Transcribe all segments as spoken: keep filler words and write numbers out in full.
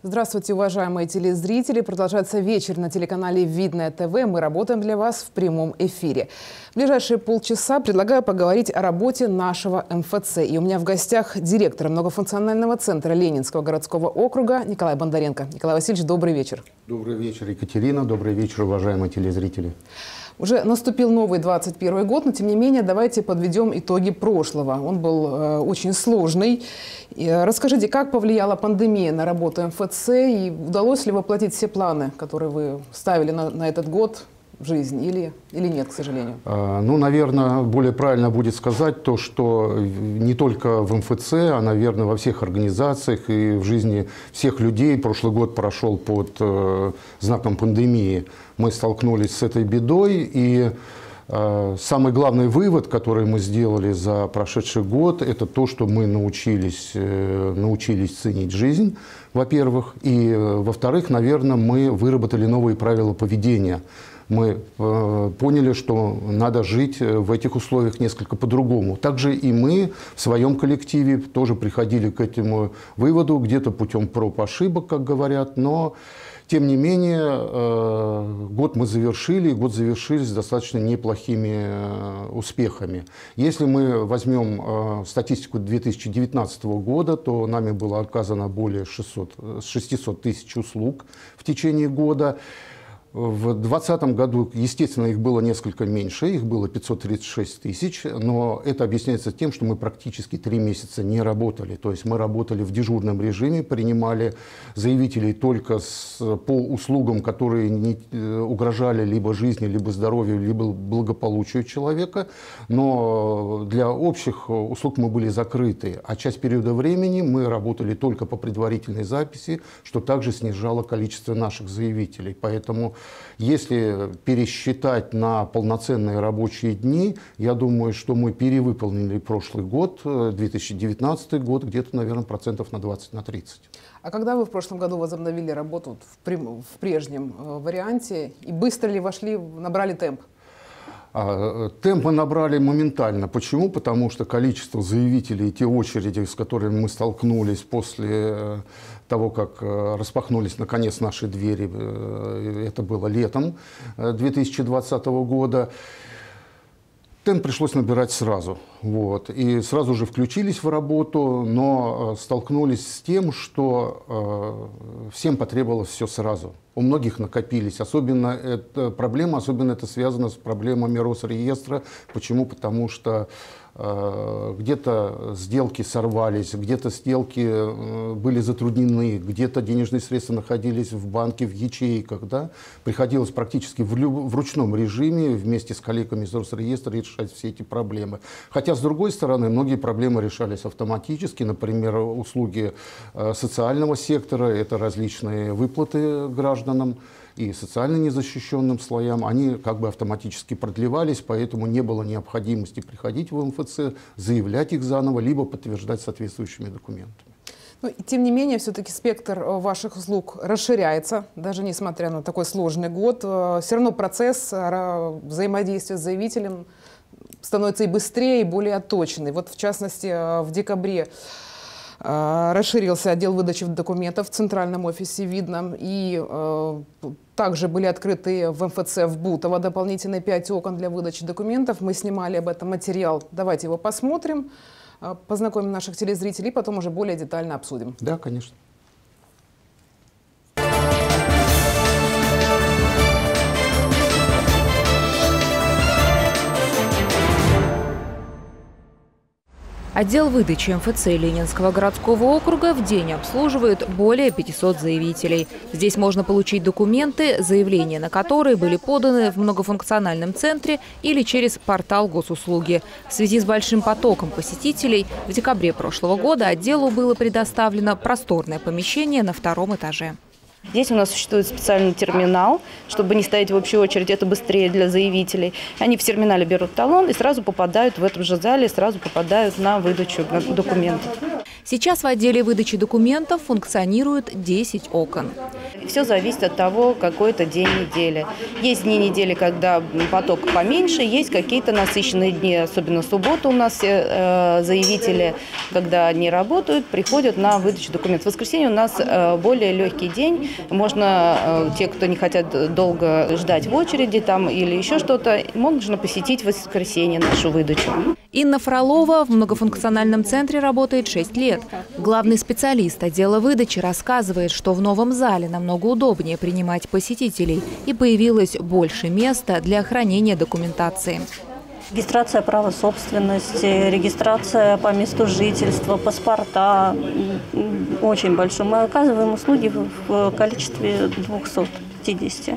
Здравствуйте, уважаемые телезрители. Продолжается вечер на телеканале Видное ТВ. Мы работаем для вас в прямом эфире. В ближайшие полчаса предлагаю поговорить о работе нашего эм эф цэ. И у меня в гостях директор многофункционального центра Ленинского городского округа Николай Бондаренко. Николай Васильевич, добрый вечер. Добрый вечер, Екатерина. Добрый вечер, уважаемые телезрители. Уже наступил новый двадцать первый год, но тем не менее давайте подведем итоги прошлого. Он был э, очень сложный. И, э, расскажите, как повлияла пандемия на работу эм эф цэ и удалось ли воплотить все планы, которые вы ставили на, на этот год в жизнь или, или нет, к сожалению? А, ну, наверное, более правильно будет сказать то, что не только в эм эф цэ, а, наверное, во всех организациях и в жизни всех людей прошлый год прошел под э, знаком пандемии. Мы столкнулись с этой бедой, и э, самый главный вывод, который мы сделали за прошедший год, это то, что мы научились, э, научились ценить жизнь, во-первых, и, э, во-вторых, наверное, мы выработали новые правила поведения. Мы э, поняли, что надо жить в этих условиях несколько по-другому. Также и мы в своем коллективе тоже приходили к этому выводу, где-то путем проб и ошибок, как говорят, но тем не менее э, год мы завершили, год завершили с достаточно неплохими э, успехами. Если мы возьмем э, статистику две тысячи девятнадцатого года, то нами было оказано более шестисот тысяч услуг в течение года. В двадцатом году, естественно, их было несколько меньше, их было пятьсот тридцать шесть тысяч, но это объясняется тем, что мы практически три месяца не работали. То есть мы работали в дежурном режиме, принимали заявителей только с, по услугам, которые не угрожали либо жизни, либо здоровью, либо благополучию человека. Но для общих услуг мы были закрыты, а часть периода времени мы работали только по предварительной записи, что также снижало количество наших заявителей. Поэтому если пересчитать на полноценные рабочие дни, я думаю, что мы перевыполнили прошлый год, две тысячи девятнадцатый год, где-то, наверное, процентов на двадцать, на тридцать. А когда вы в прошлом году возобновили работу в, прем... в прежнем э, варианте, и быстро ли вошли, набрали темп? Темп мы набрали моментально. Почему? Потому что количество заявителей, те очереди, с которыми мы столкнулись после того, как распахнулись наконец наши двери, это было летом две тысячи двадцатого года, темп пришлось набирать сразу. Вот. И сразу же включились в работу, но столкнулись с тем, что э, всем потребовалось все сразу. У многих накопились. Особенно эта проблема, особенно это связано с проблемами Росреестра. Почему? Потому что э, где-то сделки сорвались, где-то сделки э, были затруднены, где-то денежные средства находились в банке, в ячейках. Да? Приходилось практически в, люб... в ручном режиме вместе с коллегами из Росреестра решать все эти проблемы. Хотя, с другой стороны, многие проблемы решались автоматически. Например, услуги э, социального сектора, это различные выплаты граждан, и социально незащищенным слоям, они как бы автоматически продлевались, поэтому не было необходимости приходить в эм эф цэ, заявлять их заново, либо подтверждать соответствующими документами. Ну, тем не менее, все-таки спектр ваших услуг расширяется, даже несмотря на такой сложный год. Все равно процесс взаимодействия с заявителем становится и быстрее, и более отточенный. Вот в частности, в декабре расширился отдел выдачи документов в центральном офисе Видном. И э, также были открыты в эм эф цэ в Бутово дополнительные пять окон для выдачи документов. Мы снимали об этом материал. Давайте его посмотрим, познакомим наших телезрителей, и потом уже более детально обсудим. Да, конечно. Отдел выдачи эм эф цэ Ленинского городского округа в день обслуживает более пятисот заявителей. Здесь можно получить документы, заявления на которые были поданы в многофункциональном центре или через портал госуслуги. В связи с большим потоком посетителей в декабре прошлого года отделу было предоставлено просторное помещение на втором этаже. Здесь у нас существует специальный терминал, чтобы не стоять в общей очереди, это быстрее для заявителей. Они в терминале берут талон и сразу попадают в этом же зале, сразу попадают на выдачу документов. Сейчас в отделе выдачи документов функционирует десять окон. Все зависит от того, какой это день недели. Есть дни недели, когда поток поменьше, есть какие-то насыщенные дни, особенно в субботу у нас э, заявители, когда они работают, приходят на выдачу документов. В воскресенье у нас э, более легкий день. Можно, э, те, кто не хотят долго ждать в очереди там, или еще что-то, можно посетить в воскресенье нашу выдачу. Инна Фролова в многофункциональном центре работает шесть лет. Главный специалист отдела выдачи рассказывает, что в новом зале намного удобнее принимать посетителей и появилось больше места для хранения документации. Регистрация права собственности, регистрация по месту жительства, паспорта. Очень большой. Мы оказываем услуги в количестве двухсот пятидесяти.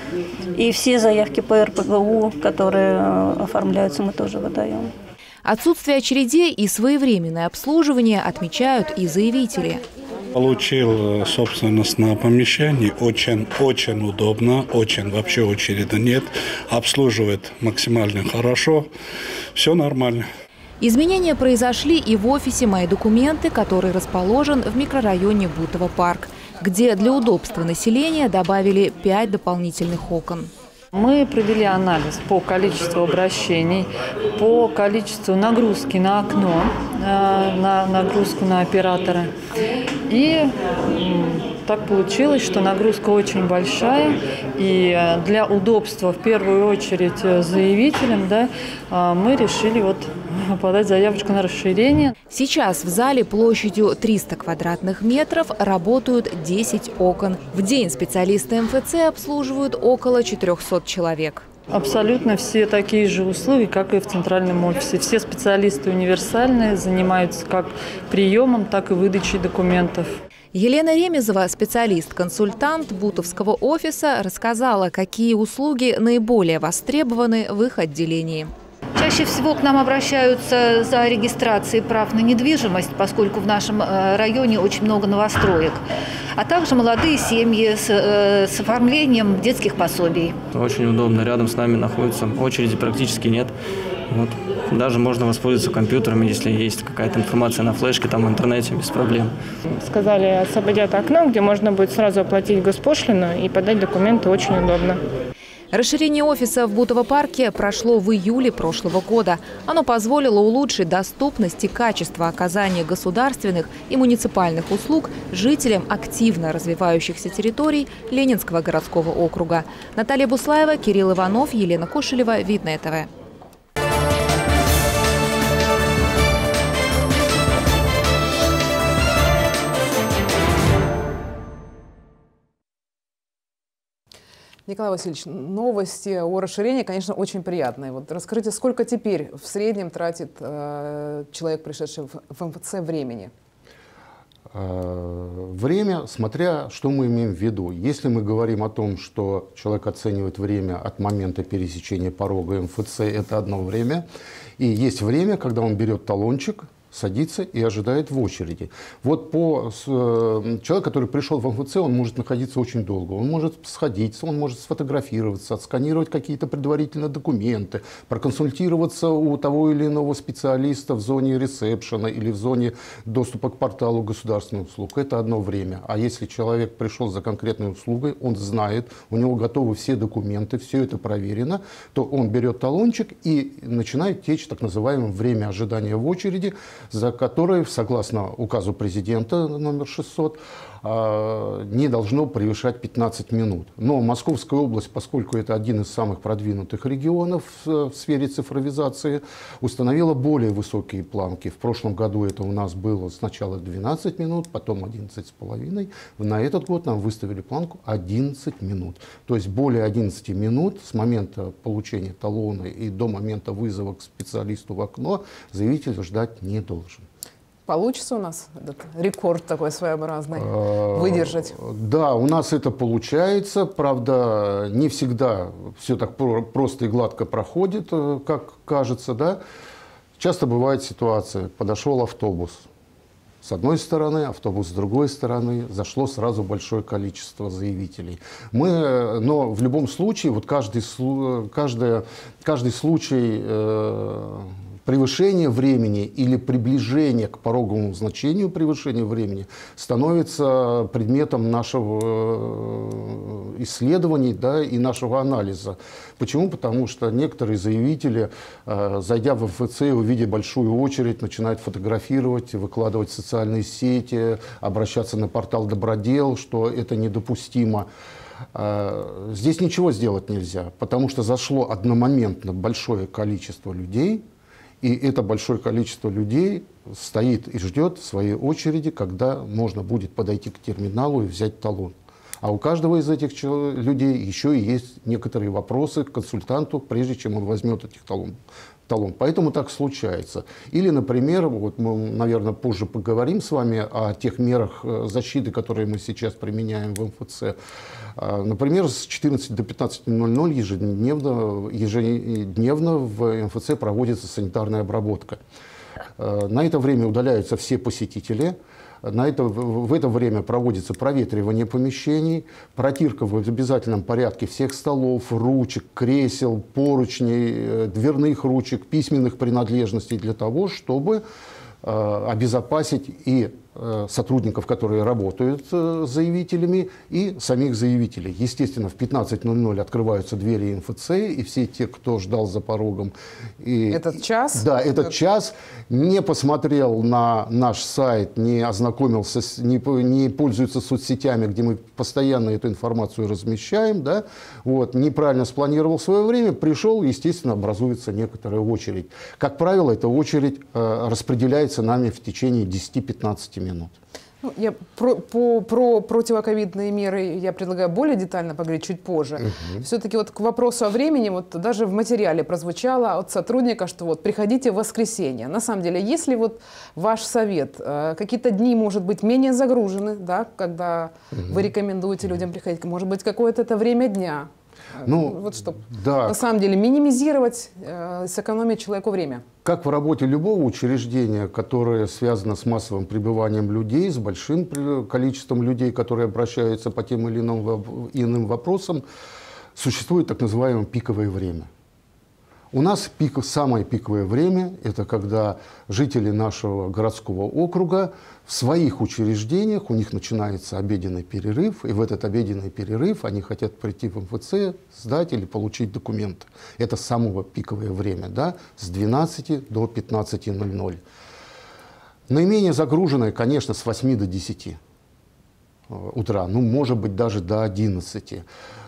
И все заявки по эр пэ гэ у, которые оформляются, мы тоже выдаем. Отсутствие очередей и своевременное обслуживание отмечают и заявители. Получил собственность на помещении, очень, очень удобно, очень, вообще очереди нет, обслуживает максимально хорошо, все нормально. Изменения произошли и в офисе «Мои документы», который расположен в микрорайоне Бутово парк, где для удобства населения добавили пять дополнительных окон. Мы провели анализ по количеству обращений, по количеству нагрузки на окно, на нагрузку на оператора. И так получилось, что нагрузка очень большая. И для удобства, в первую очередь, заявителям, да, мы решили вот подать заявочку на расширение. Сейчас в зале площадью триста квадратных метров работают десять окон. В день специалисты эм эф цэ обслуживают около четырёхсот человек. Абсолютно все такие же услуги, как и в центральном офисе. Все специалисты универсальные, занимаются как приемом, так и выдачей документов. Елена Ремезова, специалист-консультант Бутовского офиса, рассказала, какие услуги наиболее востребованы в их отделении. Чаще всего к нам обращаются за регистрацией прав на недвижимость, поскольку в нашем районе очень много новостроек, а также молодые семьи с, с оформлением детских пособий. Очень удобно, рядом с нами находится, очереди практически нет. Вот. Даже можно воспользоваться компьютером, если есть какая-то информация на флешке, там в интернете, без проблем. Сказали, освободят окно, где можно будет сразу оплатить госпошлину и подать документы, очень удобно. Расширение офиса в Бутово парке прошло в июле прошлого года. Оно позволило улучшить доступность и качество оказания государственных и муниципальных услуг жителям активно развивающихся территорий Ленинского городского округа. Наталья Буслаева, Кирилл Иванов, Елена Кошелева, Видное ТВ. Николай Васильевич, новости о расширении, конечно, очень приятные. Вот расскажите, сколько теперь в среднем тратит э, человек, пришедший в, в эм эф цэ, времени? Время, смотря что мы имеем в виду. Если мы говорим о том, что человек оценивает время от момента пересечения порога эм эф цэ, это одно время. И есть время, когда он берет талончик, садится и ожидает в очереди. Вот по человек, который пришел в эм эф цэ, он может находиться очень долго. Он может сходить, он может сфотографироваться, отсканировать какие-то предварительные документы, проконсультироваться у того или иного специалиста в зоне ресепшена или в зоне доступа к порталу государственных услуг. Это одно время. А если человек пришел за конкретной услугой, он знает, у него готовы все документы, все это проверено, то он берет талончик и начинает течь так называемое время ожидания в очереди, за которое, согласно указу президента номер шестьсот, не должно превышать пятнадцать минут. Но Московская область, поскольку это один из самых продвинутых регионов в сфере цифровизации, установила более высокие планки. В прошлом году это у нас было сначала двенадцать минут, потом одиннадцать с половиной. На этот год нам выставили планку одиннадцать минут. То есть более одиннадцати минут с момента получения талона и до момента вызова к специалисту в окно заявитель ждать не должен. Получится у нас этот рекорд такой своеобразный выдержать? Да, у нас это получается. Правда, не всегда все так просто и гладко проходит, как кажется. Да? Часто бывает ситуация. Подошел автобус. С одной стороны, автобус с другой стороны. Зашло сразу большое количество заявителей. Мы, но в любом случае, вот каждый, каждый, каждый случай... Э, превышение времени или приближение к пороговому значению превышения времени становится предметом нашего исследования, да, и нашего анализа. Почему? Потому что некоторые заявители, зайдя в эм эф цэ, увидя большую очередь, начинают фотографировать, выкладывать в социальные сети, обращаться на портал Добродел, что это недопустимо. Здесь ничего сделать нельзя, потому что зашло одномоментно большое количество людей, и это большое количество людей стоит и ждет своей очереди, когда можно будет подойти к терминалу и взять талон. А у каждого из этих людей еще и есть некоторые вопросы к консультанту, прежде чем он возьмет этих талон. талон. Поэтому так случается. Или, например, вот мы, наверное, позже поговорим с вами о тех мерах защиты, которые мы сейчас применяем в эм эф цэ. Например, с четырнадцати до пятнадцати ноль-ноль ежедневно, ежедневно в эм эф цэ проводится санитарная обработка. На это время удаляются все посетители. На это, в это время проводится проветривание помещений, протирка в обязательном порядке всех столов, ручек, кресел, поручней, дверных ручек, письменных принадлежностей для того, чтобы э, обезопасить и э, сотрудников, которые работают э, с заявителями, и самих заявителей. Естественно, в пятнадцать ноль-ноль открываются двери эм эф цэ, и все те, кто ждал за порогом. И, этот час? Да, этот это... час, не посмотрел на наш сайт, не ознакомился, с, не, не пользуется соцсетями, где мы постоянно эту информацию размещаем, да, вот, неправильно спланировал свое время, пришел, естественно, образуется некоторая очередь. Как правило, эта очередь э, распределяется нами в течение десяти-пятнадцати минут. Ну, я про, по, про противоковидные меры я предлагаю более детально поговорить чуть позже. Угу. Все-таки вот к вопросу о времени, вот даже в материале прозвучало от сотрудника, что вот приходите в воскресенье. На самом деле, если вот ваш совет, какие-то дни, может быть, менее загружены, да, когда угу. вы рекомендуете людям приходить, может быть, какое-то это время дня. Ну, вот чтобы да. на самом деле минимизировать, э, сэкономить человеку время. Как в работе любого учреждения, которое связано с массовым пребыванием людей, с большим количеством людей, которые обращаются по тем или иным, иным вопросам, существует так называемое пиковое время. У нас пик, самое пиковое время – это когда жители нашего городского округа в своих учреждениях, у них начинается обеденный перерыв, и в этот обеденный перерыв они хотят прийти в эм эф цэ, сдать или получить документы. Это самое пиковое время, да, с двенадцати до пятнадцати ноль-ноль. Наименее загруженное, конечно, с восьми до десяти утра, ну, может быть, даже до одиннадцати.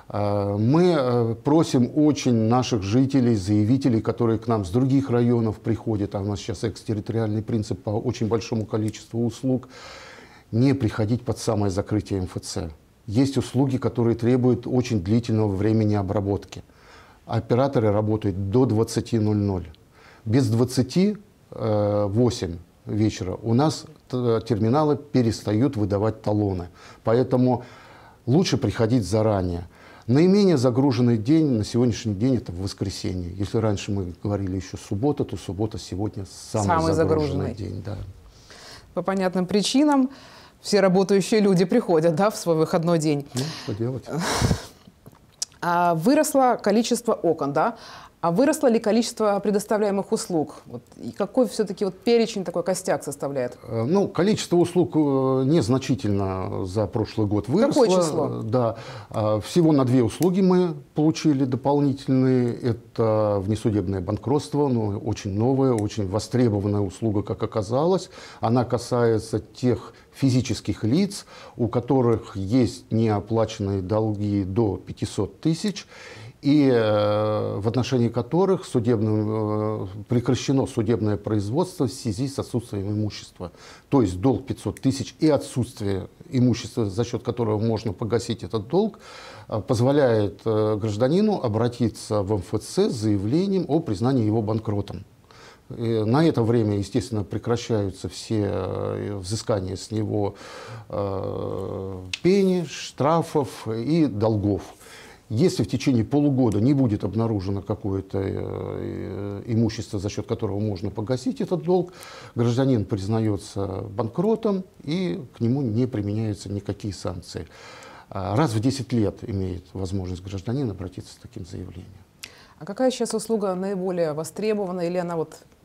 Мы просим очень наших жителей, заявителей, которые к нам с других районов приходят, а у нас сейчас экстерриториальный принцип по очень большому количеству услуг, не приходить под самое закрытие эм эф цэ. Есть услуги, которые требуют очень длительного времени обработки. Операторы работают до двадцати ноль-ноль. Без двадцати восьми вечера у нас терминалы перестают выдавать талоны. Поэтому лучше приходить заранее. Наименее загруженный день на сегодняшний день – это воскресенье. Если раньше мы говорили еще суббота, то суббота сегодня самый, самый загруженный, загруженный день. Да. По понятным причинам все работающие люди приходят, да, в свой выходной день. Ну, что делать? Выросло количество окон, да? А выросло ли количество предоставляемых услуг? Вот, и какой все-таки вот перечень, такой костяк составляет? Ну, количество услуг незначительно за прошлый год выросло. Какое число? Да. Всего на две услуги мы получили дополнительные. Это внесудебное банкротство, ну, очень новая, очень востребованная услуга, как оказалось. Она касается тех физических лиц, у которых есть неоплаченные долги до пятисот тысяч. И э, в отношении которых судебным, э, прекращено судебное производство в связи с отсутствием имущества. То есть долг пятьсот тысяч и отсутствие имущества, за счет которого можно погасить этот долг, э, позволяет э, гражданину обратиться в эм эф цэ с заявлением о признании его банкротом. И на это время, естественно, прекращаются все э, взыскания с него э, пени, штрафов и долгов. Если в течение полугода не будет обнаружено какое-то э, имущество, за счет которого можно погасить этот долг, гражданин признается банкротом и к нему не применяются никакие санкции. Раз в десять лет имеет возможность гражданин обратиться с таким заявлением. А какая сейчас услуга наиболее востребована или она вот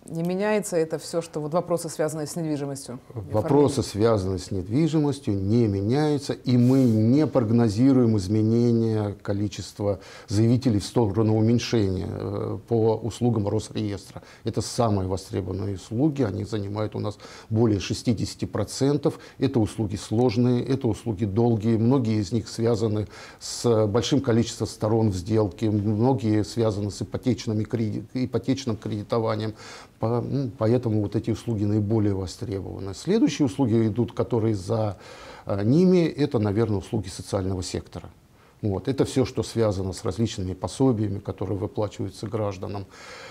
Не меняется это все, что вот вопросы, связанные с недвижимостью? Вопросы, связанные с недвижимостью, не меняются, и мы не прогнозируем изменения количества заявителей в сторону уменьшения э, по услугам Росреестра. Это самые востребованные услуги, они занимают у нас более шестидесяти процентов. Это услуги сложные, это услуги долгие, многие из них связаны с большим количеством сторон в сделке, многие связаны с ипотечными кредит, ипотечным кредитованием. По, ну, поэтому вот эти услуги наиболее востребованы. Следующие услуги идут, которые за а, ними, это, наверное, услуги социального сектора. Вот. Это все, что связано с различными пособиями, которые выплачиваются гражданам.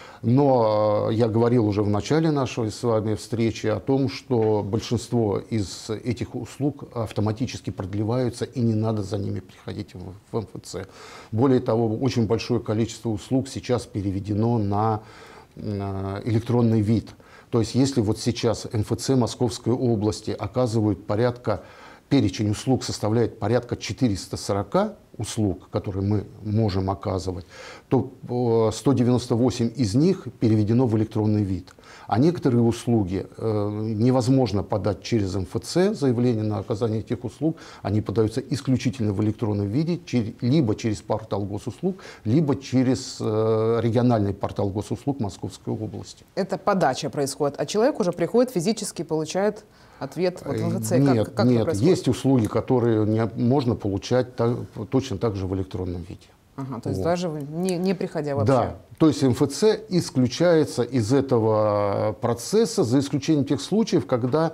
Но я говорил уже в начале нашей с вами встречи о том, что большинство из этих услуг автоматически продлеваются, и не надо за ними приходить в эм эф цэ. Более того, очень большое количество услуг сейчас переведено на электронный вид. То есть если вот сейчас эм эф цэ Московской области оказывают порядка, перечень услуг составляет порядка четырёхсот сорока услуг, которые мы можем оказывать, то сто девяносто восемь из них переведено в электронный вид. А некоторые услуги э, невозможно подать через эм эф цэ, заявление на оказание этих услуг, они подаются исключительно в электронном виде, чер, либо через портал госуслуг, либо через э, региональный портал госуслуг Московской области. Это подача происходит, а человек уже приходит физически, получает ответ вот в эм эф цэ? Нет, как, как нет, есть услуги, которые не, можно получать так, точно так же в электронном виде. Ага, то есть вот. даже не, не приходя вообще? Да, то есть эм эф цэ исключается из этого процесса, за исключением тех случаев, когда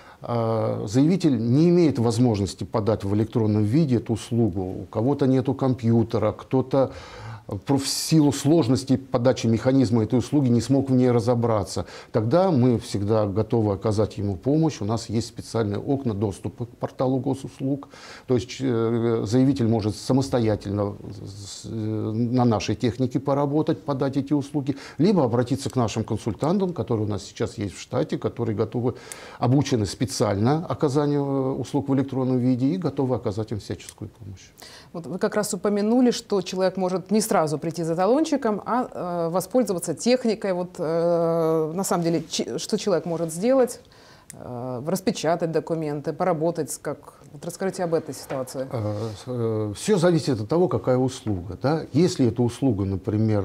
э, заявитель не имеет возможности подать в электронном виде эту услугу. У кого-то нету компьютера, кто-то в силу сложности подачи механизма этой услуги не смог в ней разобраться. Тогда мы всегда готовы оказать ему помощь. У нас есть специальные окна доступа к порталу госуслуг. То есть э, заявитель может самостоятельно с, э, на нашей технике поработать, подать эти услуги, либо обратиться к нашим консультантам, которые у нас сейчас есть в штате, которые готовы, обучены специально оказанию услуг в электронном виде и готовы оказать им всяческую помощь. Вот вы как раз упомянули, что человек может не сразу прийти за талончиком, а э, воспользоваться техникой. Вот, э, на самом деле, ч, что человек может сделать? Э, распечатать документы, поработать. Как? Вот расскажите об этой ситуации. Все зависит от того, какая услуга. Да? Если это услуга, например,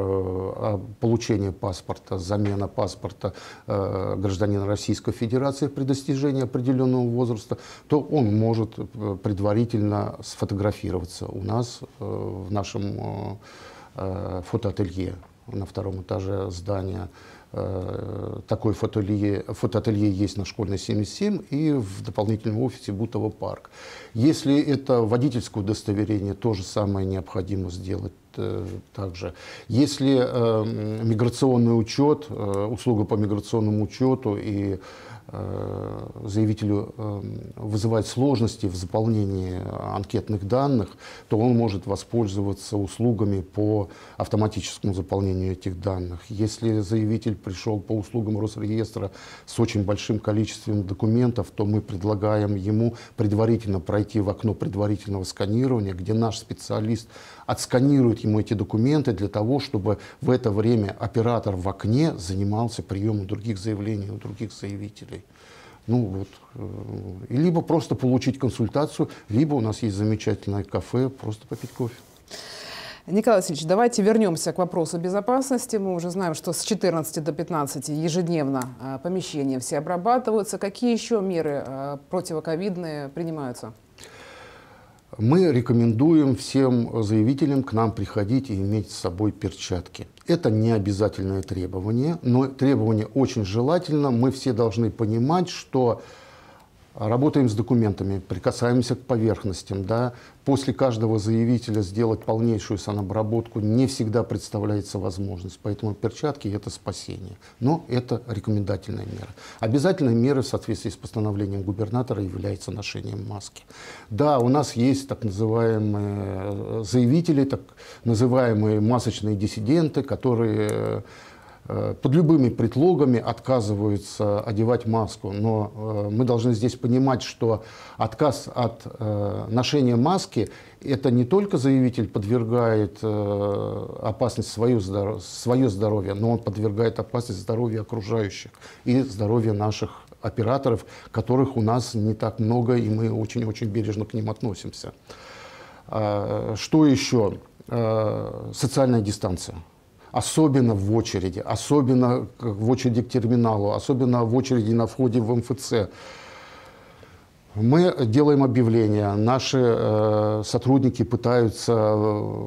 получение паспорта, замена паспорта гражданина Российской Федерации при достижении определенного возраста, то он может предварительно сфотографироваться у нас в нашем фотоателье на втором этаже здания. Такое фотоателье, фотоателье есть на Школьной семьдесят семь и в дополнительном офисе Бутово парк. Если это водительское удостоверение, то же самое необходимо сделать э, также. Если э, миграционный учет, э, услуга по миграционному учету и э, заявителю э, вызывает сложности в заполнении анкетных данных, то он может воспользоваться услугами по автоматическому заполнению этих данных. Если заявитель пришел по услугам Росреестра с очень большим количеством документов, то мы предлагаем ему предварительно пройти в окно предварительного сканирования, где наш специалист отсканирует ему эти документы для того, чтобы в это время оператор в окне занимался приемом других заявлений у других заявителей. Ну вот, и либо просто получить консультацию, либо у нас есть замечательное кафе, просто попить кофе. Николай Васильевич, давайте вернемся к вопросу безопасности. Мы уже знаем, что с четырнадцати до пятнадцати ежедневно а, помещения все обрабатываются. Какие еще меры а, противоковидные принимаются? Мы рекомендуем всем заявителям к нам приходить и иметь с собой перчатки. Это не обязательное требование, но требование очень желательно. Мы все должны понимать, что работаем с документами, прикасаемся к поверхностям. Да? После каждого заявителя сделать полнейшую санобработку не всегда представляется возможность. Поэтому перчатки – это спасение. Но это рекомендательная мера. Обязательной мерой в соответствии с постановлением губернатора является ношение маски. Да, у нас есть так называемые заявители, так называемые масочные диссиденты, которые под любыми предлогами отказываются одевать маску. Но мы должны здесь понимать, что отказ от ношения маски – это не только заявитель подвергает опасность свое здоровье, свое здоровье, но он подвергает опасность здоровья окружающих и здоровья наших операторов, которых у нас не так много, и мы очень-очень бережно к ним относимся. Что еще? Социальная дистанция. Особенно в очереди, особенно в очереди к терминалу, особенно в очереди на входе в эм эф цэ. Мы делаем объявления, наши э, сотрудники пытаются э,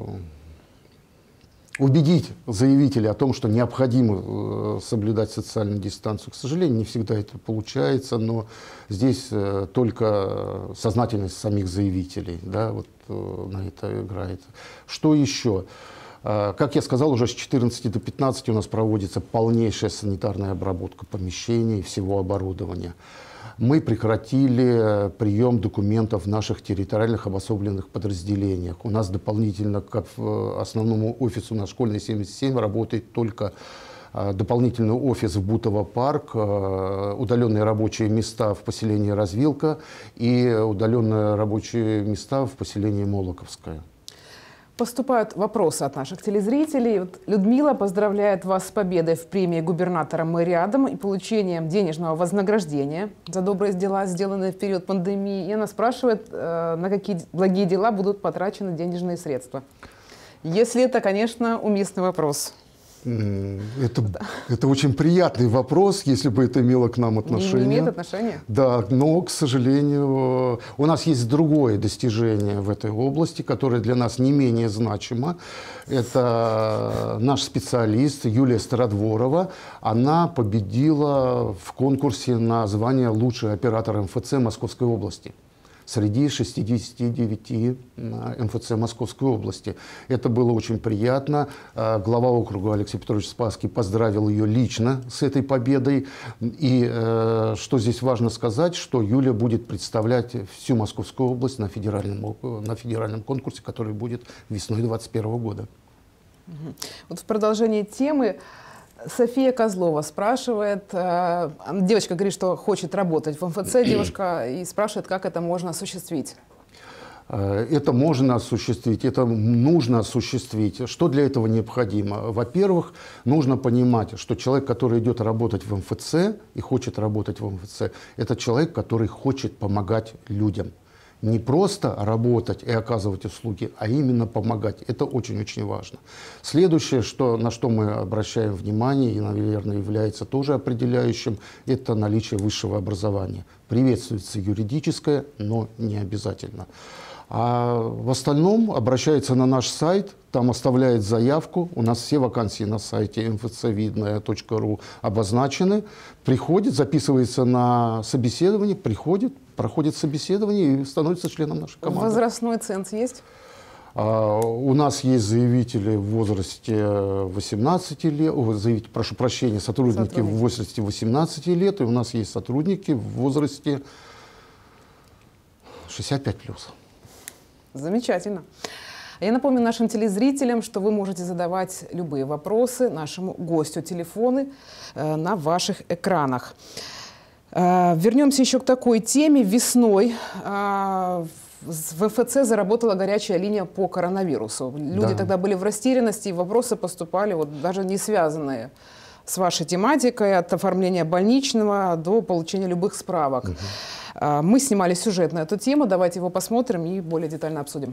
убедить заявителей о том, что необходимо э, соблюдать социальную дистанцию. К сожалению, не всегда это получается, но здесь э, только сознательность самих заявителей, да, вот, э, на это играет. Что еще? Как я сказал, уже с четырнадцати до пятнадцати у нас проводится полнейшая санитарная обработка помещений и всего оборудования. Мы прекратили прием документов в наших территориальных обособленных подразделениях. У нас дополнительно, как в основному офису на Школьной семьдесят семь, работает только дополнительный офис в Бутово-парк, удаленные рабочие места в поселении Развилка и удаленные рабочие места в поселении Молоковское. Поступают вопросы от наших телезрителей. Вот Людмила поздравляет вас с победой в премии губернатора «Мы рядом» и получением денежного вознаграждения за добрые дела, сделанные в период пандемии. И она спрашивает, на какие благие дела будут потрачены денежные средства. Если это, конечно, уместный вопрос. Это, это очень приятный вопрос, если бы это имело к нам отношение. Не имеет отношения? Да, но, к сожалению, у нас есть другое достижение в этой области, которое для нас не менее значимо. Это наш специалист Юлия Стародворова. Она победила в конкурсе на звание «Лучший оператор эм эф цэ Московской области» среди шестидесяти девяти эм эф цэ Московской области. Это было очень приятно. Глава округа Алексей Петрович Спасский поздравил ее лично с этой победой. И что здесь важно сказать, что Юля будет представлять всю Московскую область на федеральном, на федеральном конкурсе, который будет весной две тысячи двадцать первого года. Вот в продолжении темы София Козлова спрашивает, э, девочка говорит, что хочет работать в эм эф цэ, девушка, и спрашивает, как это можно осуществить. Это можно осуществить, это нужно осуществить. Что для этого необходимо? Во-первых, нужно понимать, что человек, который идет работать в эм эф цэ и хочет работать в эм эф цэ, это человек, который хочет помогать людям. Не просто работать и оказывать услуги, а именно помогать. Это очень-очень важно. Следующее, что, на что мы обращаем внимание, и, наверное, является тоже определяющим, это наличие высшего образования. Приветствуется юридическое, но не обязательно. А в остальном обращается на наш сайт, там оставляет заявку. У нас все вакансии на сайте эм эф цэ видное точка ру обозначены. Приходит, записывается на собеседование, приходит, проходит собеседование и становится членом нашей команды. Возрастной ценз есть? А, у нас есть заявители в возрасте восемнадцати лет, о, заявители, прошу прощения, сотрудники, сотрудники в возрасте восемнадцати лет, и у нас есть сотрудники в возрасте шестидесяти пяти плюс. Замечательно. Я напомню нашим телезрителям, что вы можете задавать любые вопросы нашему гостю. Телефоны э, на ваших экранах. Э, вернемся еще к такой теме. Весной э, в эм эф цэ заработала горячая линия по коронавирусу. Люди да. тогда были в растерянности, и вопросы поступали вот, даже не связанные с вашей тематикой, от оформления больничного до получения любых справок. Угу. Э, мы снимали сюжет на эту тему. Давайте его посмотрим и более детально обсудим.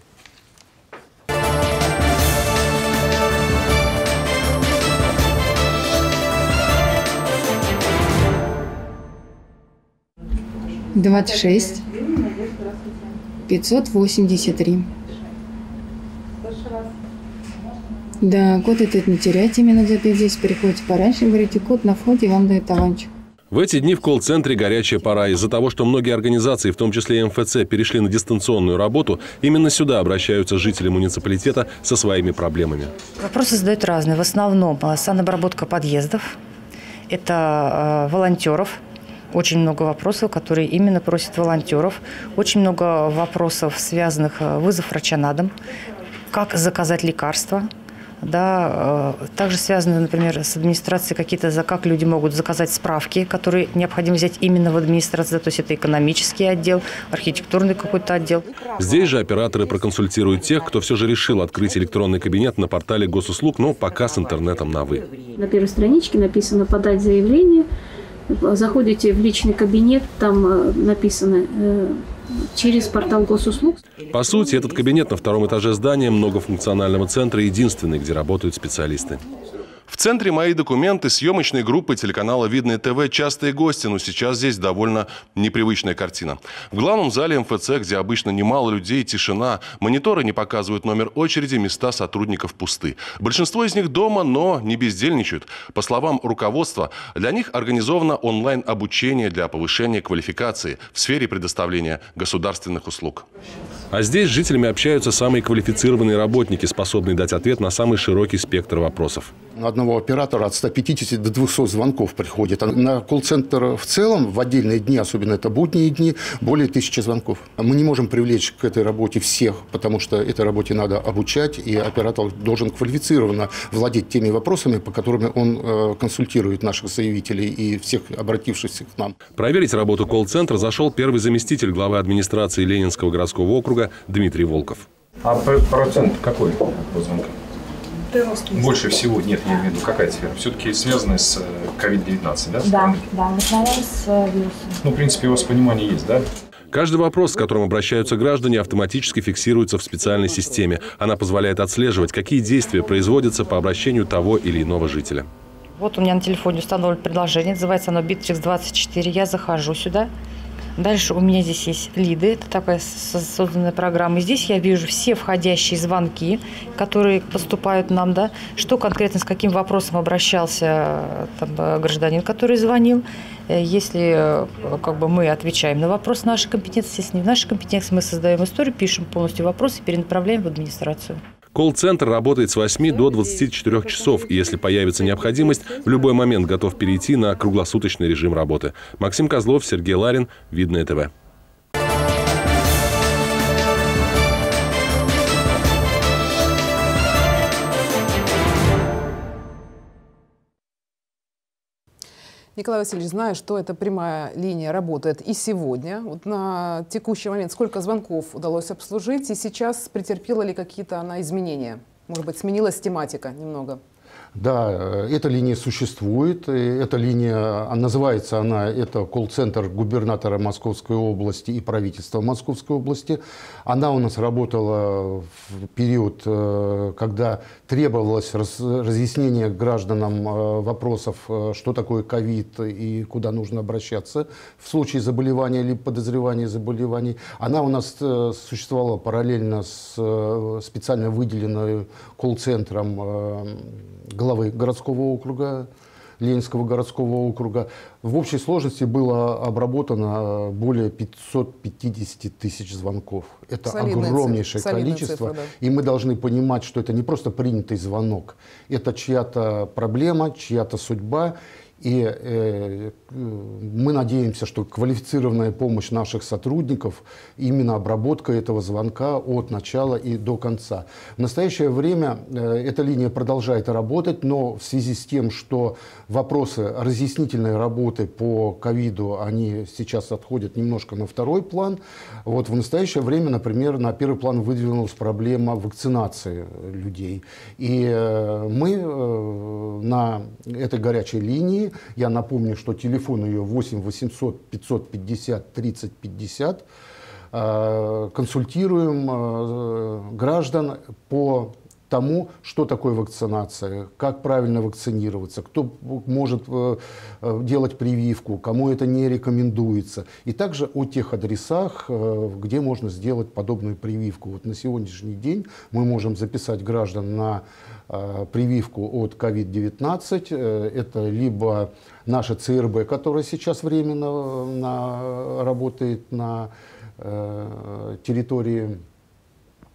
двадцать шесть пятьсот восемьдесят три. Да, код этот не теряйте, минут за пять здесь приходите пораньше, говорите код на входе, вам дают талончик. В эти дни в колл-центре горячая пора. Из-за того, что многие организации, в том числе эм эф цэ, перешли на дистанционную работу, именно сюда обращаются жители муниципалитета со своими проблемами. Вопросы задают разные. В основном санобработка подъездов, это э, волонтеров. Очень много вопросов, которые именно просят волонтеров. Очень много вопросов, связанных с вызов врача на дом, как заказать лекарства. Да, также связаны, например, с администрацией какие-то, за как люди могут заказать справки, которые необходимо взять именно в администрации, то есть это экономический отдел, архитектурный какой-то отдел. Здесь же операторы проконсультируют тех, кто все же решил открыть электронный кабинет на портале госуслуг, но пока с интернетом на «вы». На первой страничке написано «подать заявление». Заходите в личный кабинет, там написано через портал госуслуг. По сути, этот кабинет на втором этаже здания многофункционального центра единственный, где работают специалисты. В центре «Мои документы» съемочной группы телеканала «Видное ТВ» частые гости, но сейчас здесь довольно непривычная картина. В главном зале эм эф цэ, где обычно немало людей, тишина, мониторы не показывают номер очереди, места сотрудников пусты. Большинство из них дома, но не бездельничают. По словам руководства, для них организовано онлайн-обучение для повышения квалификации в сфере предоставления государственных услуг. А здесь с жителями общаются самые квалифицированные работники, способные дать ответ на самый широкий спектр вопросов. На одного оператора от ста пятидесяти до двухсот звонков приходит. А на колл-центр в целом, в отдельные дни, особенно это будние дни, более тысячи звонков. Мы не можем привлечь к этой работе всех, потому что этой работе надо обучать, и оператор должен квалифицированно владеть теми вопросами, по которым он консультирует наших заявителей и всех обратившихся к нам. Проверить работу колл-центра зашел первый заместитель главы администрации Ленинского городского округа Дмитрий Волков. А процент какой по звонкам? Больше всего, нет, я имею в виду, какая сфера? Все-таки связанная с ковид девятнадцать, да? Да, да, в основном с вирусом. Ну, в принципе, у вас понимание есть, да? Каждый вопрос, с которым обращаются граждане, автоматически фиксируется в специальной системе. Она позволяет отслеживать, какие действия производятся по обращению того или иного жителя. Вот у меня на телефоне установлено предложение, называется оно Битрикс двадцать четыре. Я захожу сюда. Дальше у меня здесь есть лиды, это такая созданная программа. И здесь я вижу все входящие звонки, которые поступают нам, да, что конкретно, с каким вопросом обращался там, гражданин, который звонил. Если как бы, мы отвечаем на вопрос нашей компетенции, если не в нашей компетенции, мы создаем историю, пишем полностью вопрос и перенаправляем в администрацию. Колл-центр работает с восьми до двадцати четырёх часов, и если появится необходимость, в любой момент готов перейти на круглосуточный режим работы. Максим Козлов, Сергей Ларин, Видное ТВ. Николай Васильевич, знаю, что эта прямая линия работает и сегодня. Вот на текущий момент сколько звонков удалось обслужить? И сейчас претерпела ли какие-то она изменения? Может быть, сменилась тематика немного? Да, эта линия существует. Эта линия, называется она, это колл-центр губернатора Московской области и правительства Московской области. Она у нас работала в период, когда требовалось разъяснение гражданам вопросов, что такое ковид и куда нужно обращаться в случае заболевания или подозревания заболеваний. Она у нас существовала параллельно с специально выделенной колл-центром главы городского округа, Ленинского городского округа. В общей сложности было обработано более пятисот пятидесяти тысяч звонков. Это солидная огромнейшее цифра, количество. Цифра, да. И мы должны понимать, что это не просто принятый звонок. Это чья-то проблема, чья-то судьба. И э, мы надеемся, что квалифицированная помощь наших сотрудников, именно обработка этого звонка от начала и до конца. В настоящее время э, эта линия продолжает работать, но в связи с тем, что вопросы разъяснительной работы по ковиду, они сейчас отходят немножко на второй план. Вот в настоящее время, например, на первый план выдвинулась проблема вакцинации людей. И э, мы э, на этой горячей линии, я напомню, что телефон ее восемь восемьсот пятьсот пятьдесят тридцать пятьдесят. Консультируем граждан по тому, что такое вакцинация, как правильно вакцинироваться, кто может делать прививку, кому это не рекомендуется. И также о тех адресах, где можно сделать подобную прививку. Вот на сегодняшний день мы можем записать граждан на прививку от ковид девятнадцать. Это либо наша цэ эр бэ, которая сейчас временно на, работает на территории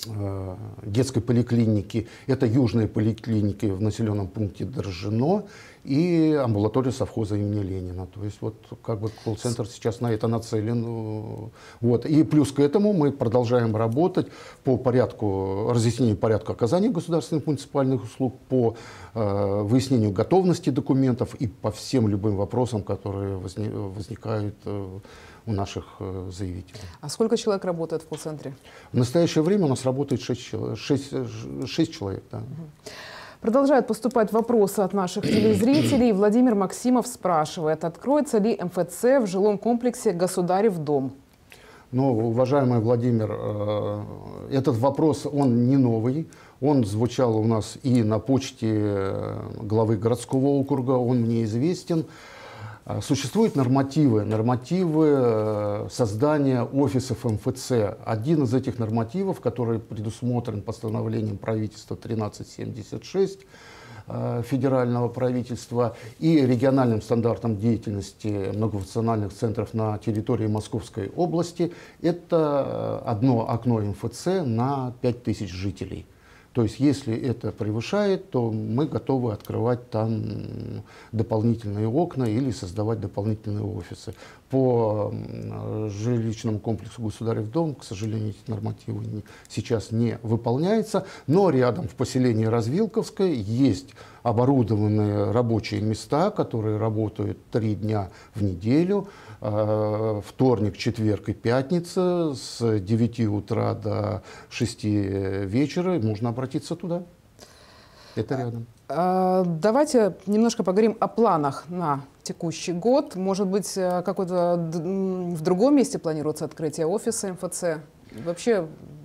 детской поликлиники. Это южные поликлиники в населенном пункте Дрожжино и амбулатория совхоза имени Ленина. То есть вот как бы колл-центр сейчас на это нацелен. Вот. И плюс к этому мы продолжаем работать по порядку, разъяснению порядка оказания государственных муниципальных услуг, по э, выяснению готовности документов и по всем любым вопросам, которые возник, возникают э, у наших э, заявителей. А сколько человек работает в колл-центре? В настоящее время у нас работает шесть, шесть, шесть человек. Да. Продолжают поступать вопросы от наших телезрителей. Владимир Максимов спрашивает, откроется ли эм эф цэ в жилом комплексе «Государев дом». Ну, уважаемый Владимир, э, этот вопрос, он не новый. Он звучал у нас и на почте главы городского округа, он мне известен. Существуют нормативы, нормативы создания офисов эм эф цэ. Один из этих нормативов, который предусмотрен постановлением правительства тринадцать семьдесят шесть федерального правительства и региональным стандартом деятельности многофункциональных центров на территории Московской области, это одно окно эм эф цэ на пять тысяч жителей. То есть, если это превышает, то мы готовы открывать там дополнительные окна или создавать дополнительные офисы. По жилищному комплексу «Государев дом», к сожалению, эти нормативы не, сейчас не выполняются, но рядом в поселении Развилковское есть оборудованные рабочие места, которые работают три дня в неделю, э, вторник, четверг и пятница с девяти утра до шести вечера. Можно обратиться туда. Это рядом. А, давайте немножко поговорим о планах на текущий год. Может быть, какой-то в другом месте планируется открытие офиса эм эф цэ? Вообще,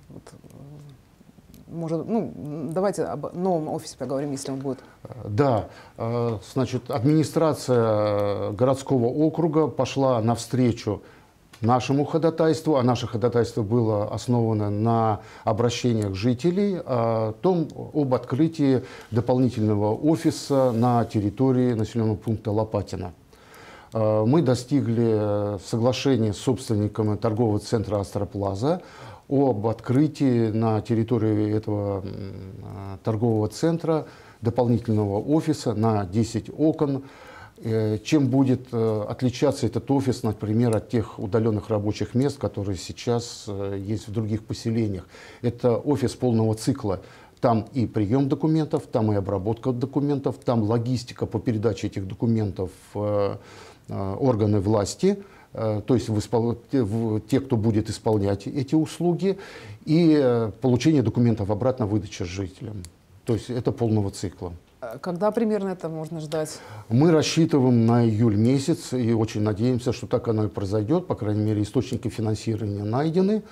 может, ну, давайте об новом офисе поговорим, если он будет. Да, значит, администрация городского округа пошла навстречу нашему ходатайству, а наше ходатайство было основано на обращениях жителей о том, об открытии дополнительного офиса на территории населенного пункта Лопатино. Мы достигли соглашения с собственниками торгового центра «Астроплаза» об открытии на территории этого торгового центра дополнительного офиса на десять окон. Чем будет отличаться этот офис, например, от тех удаленных рабочих мест, которые сейчас есть в других поселениях? Это офис полного цикла. Там и прием документов, там и обработка документов, там логистика по передаче этих документов в органы власти, то есть в испол... в те, кто будет исполнять эти услуги, и получение документов обратно, выдача жителям. То есть это полного цикла. Когда примерно это можно ждать? Мы рассчитываем на июль месяц и очень надеемся, что так оно и произойдет. По крайней мере, источники финансирования найдены.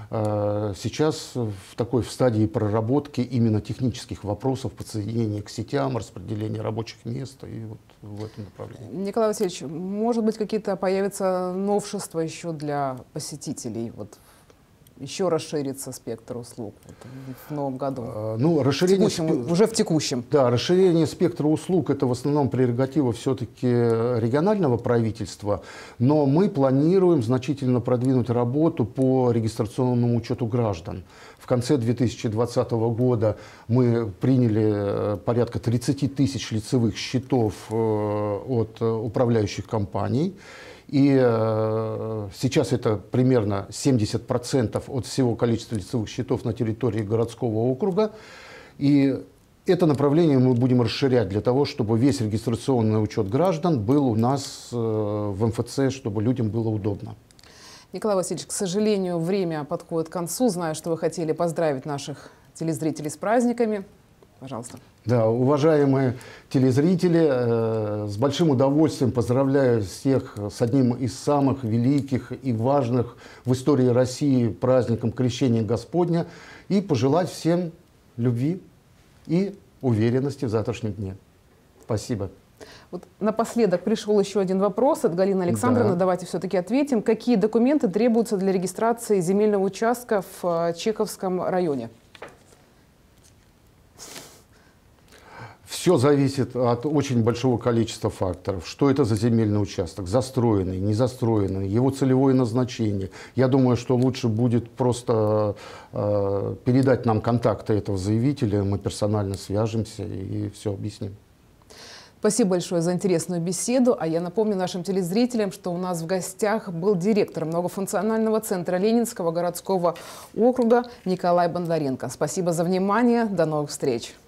Сейчас в такой в стадии проработки именно технических вопросов, подсоединения к сетям, распределения рабочих мест и вот в этом направлении. Николай Васильевич, может быть, какие-то появятся новшества еще для посетителей? Вот еще расширится спектр услуг в новом году? Ну, расширение в текущем, уже в текущем. Да, расширение спектра услуг – это в основном прерогатива все-таки регионального правительства, но мы планируем значительно продвинуть работу по регистрационному учету граждан. В конце две тысячи двадцатого года мы приняли порядка тридцати тысяч лицевых счетов от управляющих компаний. И э, сейчас это примерно семьдесят процентов от всего количества лицевых счетов на территории городского округа. И это направление мы будем расширять для того, чтобы весь регистрационный учет граждан был у нас э, в эм эф цэ, чтобы людям было удобно. Николай Васильевич, к сожалению, время подходит к концу. Знаю, что вы хотели поздравить наших телезрителей с праздниками. Пожалуйста. Да, уважаемые телезрители, э, с большим удовольствием поздравляю всех с одним из самых великих и важных в истории России праздником Крещения Господня и пожелать всем любви и уверенности в завтрашнем дне. Спасибо. Вот напоследок пришел еще один вопрос от Галины Александровны. Да. Давайте все-таки ответим. Какие документы требуются для регистрации земельного участка в Чековском районе? Все зависит от очень большого количества факторов. Что это за земельный участок? Застроенный, незастроенный, его целевое назначение. Я думаю, что лучше будет просто э, передать нам контакты этого заявителя, мы персонально свяжемся и все объясним. Спасибо большое за интересную беседу. А я напомню нашим телезрителям, что у нас в гостях был директор многофункционального центра Ленинского городского округа Николай Бондаренко. Спасибо за внимание. До новых встреч.